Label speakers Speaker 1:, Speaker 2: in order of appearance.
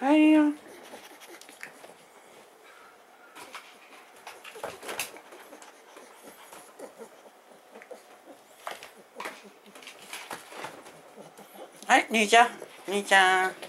Speaker 1: はいよ。はい、兄ちゃん、兄ちゃん。